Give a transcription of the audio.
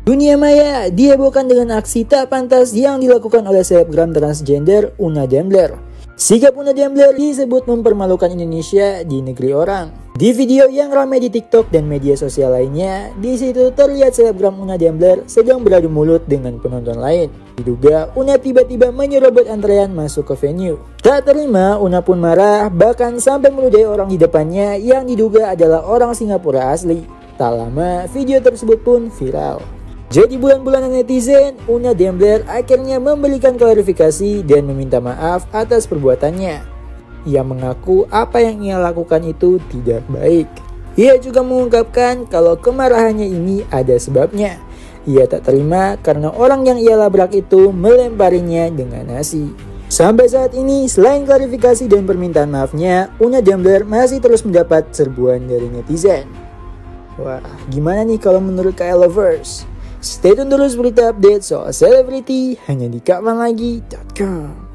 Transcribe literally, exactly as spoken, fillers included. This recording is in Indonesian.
Dunia maya dihebohkan dengan aksi tak pantas yang dilakukan oleh selebgram transgender Una Dembler. Sikap Una Dembler disebut mempermalukan Indonesia di negeri orang. Di video yang ramai di TikTok dan media sosial lainnya, di situ terlihat selebgram Una Dembler sedang beradu mulut dengan penonton lain. Diduga Una tiba-tiba menyerobot antrean masuk ke venue. Tak terima, Una pun marah, bahkan sampai meludahi orang di depannya yang diduga adalah orang Singapura asli. Tak lama, video tersebut pun viral. Jadi bulan-bulanan netizen, Una Dembler akhirnya memberikan klarifikasi dan meminta maaf atas perbuatannya. Ia mengaku apa yang ia lakukan itu tidak baik. Ia juga mengungkapkan kalau kemarahannya ini ada sebabnya. Ia tak terima karena orang yang ia labrak itu melemparinya dengan nasi. Sampai saat ini, selain klarifikasi dan permintaan maafnya, Una Dembler masih terus mendapat serbuan dari netizen. Wah, gimana nih kalau menurut K L Lovers? Stay tune terus berita update soal selebriti hanya di kapanlagi titik com.